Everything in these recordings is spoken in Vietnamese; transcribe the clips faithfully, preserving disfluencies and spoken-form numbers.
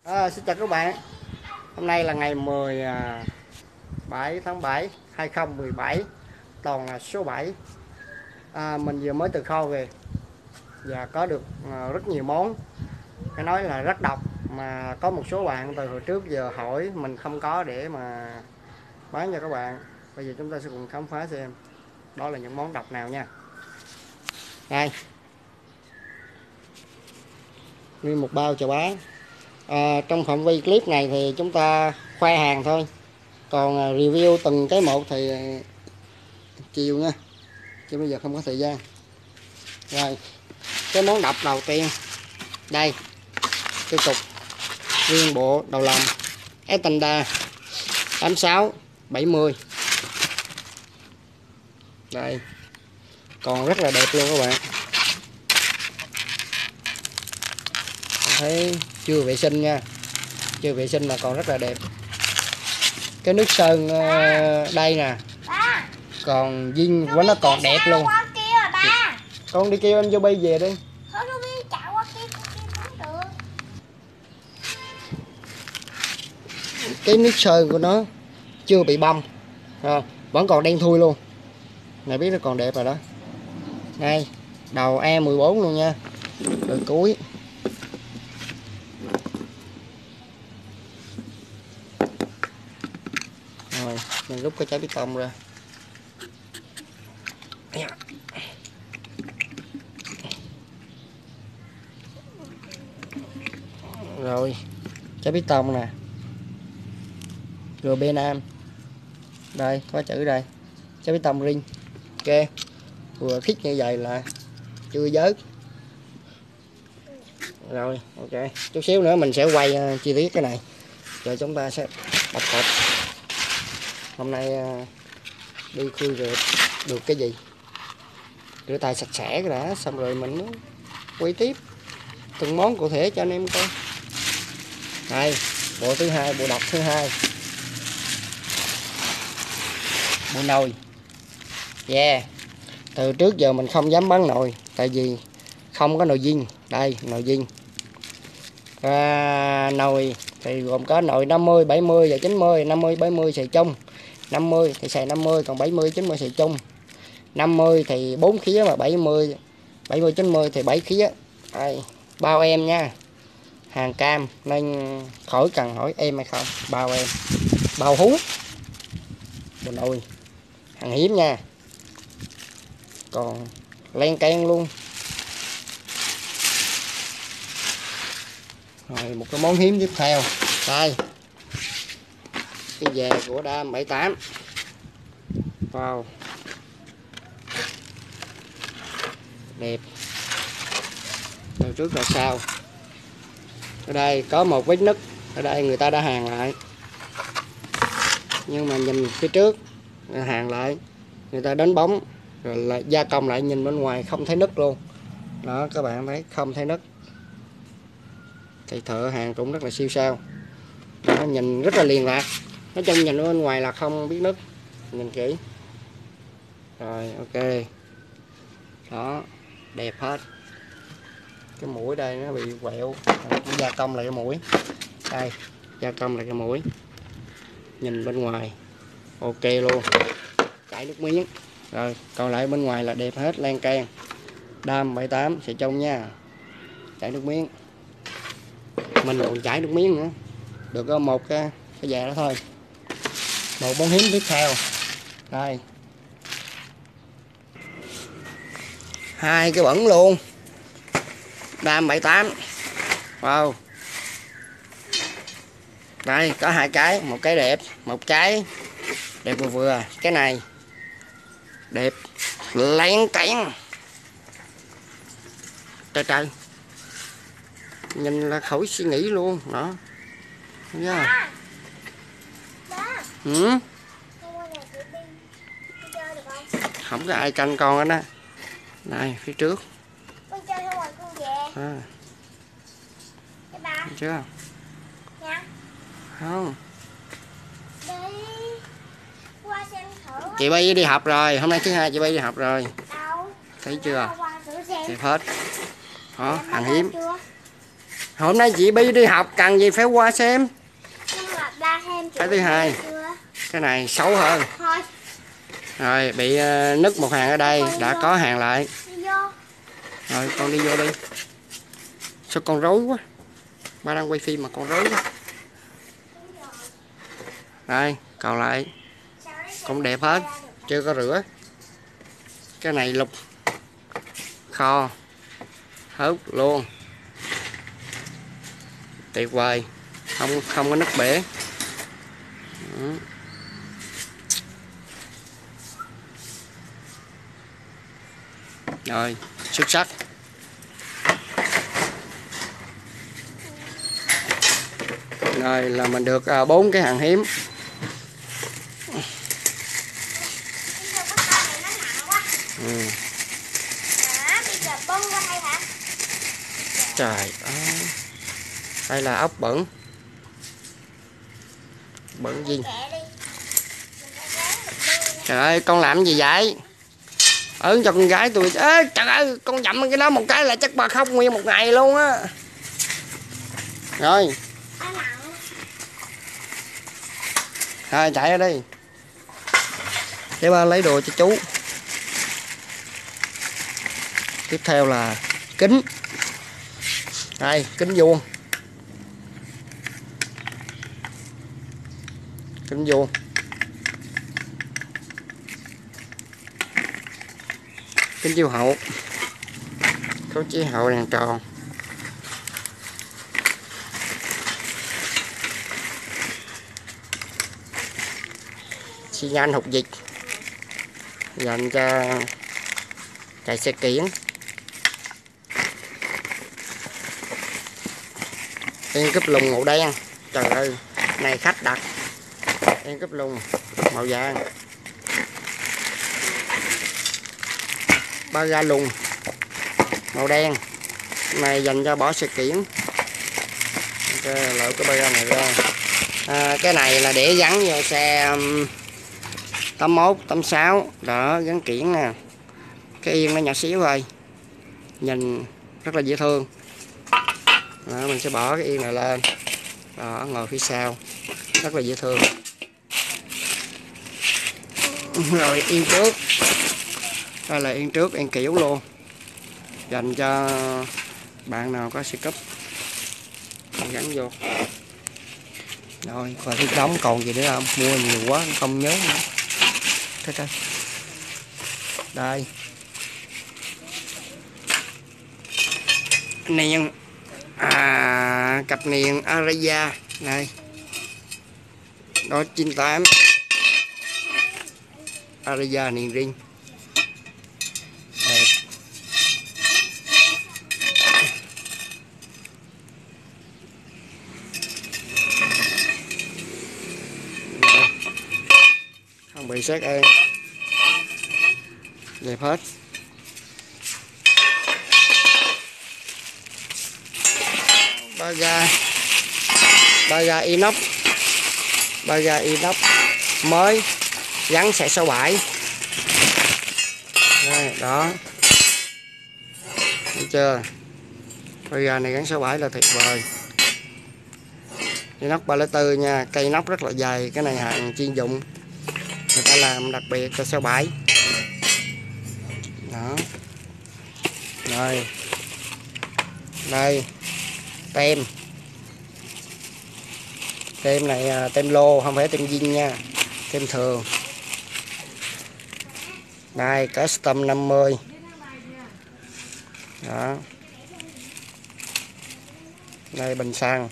À, xin chào các bạn. Hôm nay là ngày mười bảy tháng bảy hai không một bảy, toàn là số bảy. À, mình vừa mới từ kho về và có được à, rất nhiều món, phải nói là rất độc, mà có một số bạn từ hồi trước giờ hỏi mình không có để mà bán cho các bạn. Bây giờ chúng ta sẽ cùng khám phá xem đó là những món độc nào nha. Đây, nguyên một bao chà bá. À, trong phạm vi clip này thì chúng ta khoe hàng thôi, còn à, review từng cái một thì chiều nha, chứ bây giờ không có thời gian. Rồi, cái món độc đầu tiên đây, cái cục nguyên bộ đầu lòng Estanda tám sáu bảy mươi. Đây, còn rất là đẹp luôn các bạn, thấy chưa vệ sinh nha, chưa vệ sinh mà còn rất là đẹp. Cái nước sơn đây nè, còn zin của nó còn đẹp luôn. Con đi kêu anh vô bay về đi. Cái nước sơn của nó chưa bị bong, à, vẫn còn đen thui luôn. Này biết nó còn đẹp rồi đó. Đây, đầu E mười bốn luôn nha, rồi cuối. Rồi, mình rút cái trái bê tông ra. Rồi, trái bê tông nè, rờ bê Nam. Đây, có chữ đây, trái bê tông ring. Ok, vừa khít như vậy là chưa dớt. Rồi, ok, chút xíu nữa mình sẽ quay uh, chi tiết cái này, rồi chúng ta sẽ bọc cột. Hôm nay uh, đi khui rượt được cái gì, rửa tay sạch sẽ cái đã, xong rồi mình quay tiếp từng món cụ thể cho anh em coi. Đây, bộ thứ hai, bộ độc thứ hai, bộ nồi. Yeah, từ trước giờ mình không dám bán nồi, tại vì không có nồi zin. Đây, nồi zin. À, nồi thì gồm có nồi năm mươi, bảy mươi và chín mươi. Năm mươi, bảy mươi xài chung, năm mươi thì xài năm mươi, còn bảy mươi, chín mươi xài chung. Năm mươi thì bốn khía, mà bảy mươi, bảy mươi, chín mươi thì bảy khía. Đây, bao em nha, hàng cam nên khỏi cần hỏi em hay không, bao em, bao hú. Bộ nồi hàng hiếm nha, còn len keng luôn. Rồi, một cái món hiếm tiếp theo, đây, cái về của Đam bảy tám. Wow, đẹp. Từ trước là sao. Ở đây có một vết nứt, ở đây người ta đã hàn lại, nhưng mà nhìn phía trước hàn lại, người ta đánh bóng rồi lại gia công lại, nhìn bên ngoài không thấy nứt luôn đó, các bạn thấy không thấy nứt. Thầy thợ hàng cũng rất là siêu sao đó, nhìn rất là liền lạc. Nói chung nhìn bên ngoài là không biết nứt, nhìn kỹ. Rồi, ok, đó, đẹp hết. Cái mũi đây nó bị quẹo, cũng gia công lại cái mũi. Đây, gia công lại cái mũi, nhìn bên ngoài ok luôn, chảy nước miếng. Rồi, còn lại bên ngoài là đẹp hết, lan can. Đam bảy tám xài chung nha, chảy nước miếng. Mình còn chảy nước miếng nữa. Được có một cái cái dạ đó thôi. Một món hiếm tiếp theo, đây, hai cái bẩn luôn, Đam bảy tám. Wow, đây có hai cái, một cái đẹp, một cái đẹp vừa vừa. Cái này đẹp lén tén, trời trời, nhìn là khỏi suy nghĩ luôn đó. Thấy chưa? Ừ? Không có ai canh con hết á. Đây, phía trước. Con chơi không rồi con về. À. Thấy chưa? Nha. Không. Đi. Qua xem thử. Chị Bay đi học rồi, hôm nay thứ hai chị Bay đi học rồi. Đâu? Thấy chưa? Qua thử xem. Đẹp hết. Đó, hàng hiếm. Hôm nay chị Bi đi học cần gì phải qua xem. Nhưng mà ba thêm Cái thứ hai, cái này xấu hơn. Thôi. Rồi bị uh, nứt một hàng ở đây, đã có hàng lại. Đi vô. Rồi con đi vô đi. Sao con rối quá. Ba đang quay phim mà con rối quá. Đây, còn lại cũng đẹp hết, chưa có rửa. Cái này lục kho hớt luôn, tuyệt vời, không không có nứt bể. Ừ. Rồi xuất sắc. Rồi là mình được bốn cái hàng hiếm. Ừ. Trời ơi, đây là ốc bẩn, bẩn gì. Trời ơi, con làm gì vậy? Ớn cho con gái tôi. Ê, trời ơi, con dậm cái đó một cái là chắc bà khóc nguyên một ngày luôn á. Rồi. Thôi chạy ra đi. Để ba lấy đồ cho chú. Tiếp theo là kính. Đây, kính vuông. Kính vuông. Kính chiếu hậu. Có chiếu hậu đèn tròn. Xi nhan hộp dịch dành cho chạy xe kiển. Yên cúp lùng màu đen. Trời ơi, này khách đặt. Yên cúp lùng màu vàng. Ba ga lùng màu đen, này dành cho bỏ xe kiển. Okay, loại cái ba ga này ra. À, cái này là để gắn vô xe um, tám mốt, tám sáu đó, gắn kiển nè. Cái yên nó nhỏ xíu thôi, nhìn rất là dễ thương. Đó, mình sẽ bỏ cái yên này lên, đó, ngồi phía sau rất là dễ thương. Rồi yên trước, đây là yên trước, yên kiểu luôn, dành cho bạn nào có xe cúp gắn vô. Rồi và cái đóng còn gì nữa không, mua nhiều quá không nhớ nữa. Thế thôi. Đây niền, à, cặp niền Araya này, đó chín tám Araya niền riêng. Đây. Không bị xét ơi, đẹp hết. Ba ga, ba ga inox, ba ga inox mới gắn sạc số bảy. Đây, đó, thấy chưa? Ba ga này gắn số bảy là tuyệt vời. Inox ba không bốn nha, cây nóc rất là dày, cái này hàng chuyên dụng, người ta làm đặc biệt cho số bảy. Đó. Rồi. Đây. Tem. Tem này tem lô, không phải tem zin nha, tem thường. Đây, custom năm mươi. Đó. Đây bình xăng.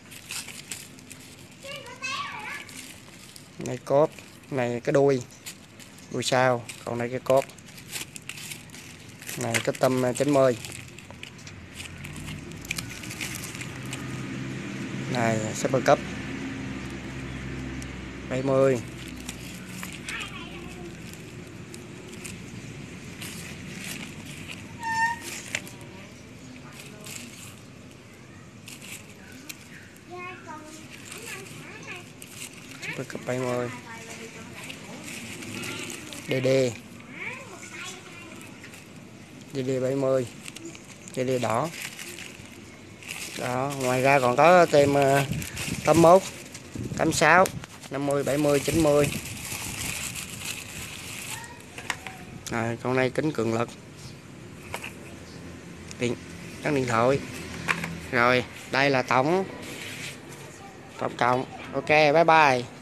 Này cốp, này cái đuôi, đuôi sau, còn đây cái cốp. Này cái tâm chín mươi. Này super cấp bảy mươi. Super cấp bảy mươi. đê đê. đê đê bảy mươi. đê đê đỏ. Đó, ngoài ra còn có tem uh, tám mốt, tám sáu, năm mươi, bảy mươi, chín mươi. Rồi, con này kính cường lực. Điện, gắn điện thoại. Rồi, đây là tổng tổng cộng. Ok, bye bye.